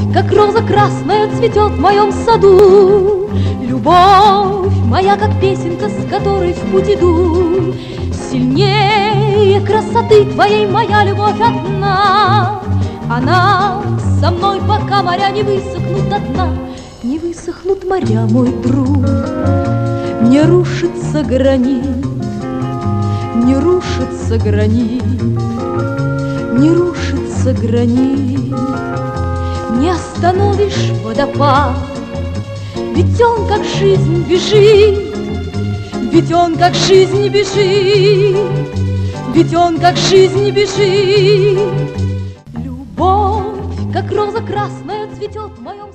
как роза красная, цветет в моем саду. Любовь моя, как песенка, с которой в путь иду. Сильнее красоты твоей моя любовь одна. Она со мной, пока моря не высохнут до дна. Не высохнут моря, мой друг, не рушится гранит, не рушится гранит, не рушится гранит. Не остановишь водопад, ведь он как жизнь бежит, ведь он как жизнь бежит, ведь он как жизнь бежит. Любовь, как роза красная, цветет в моем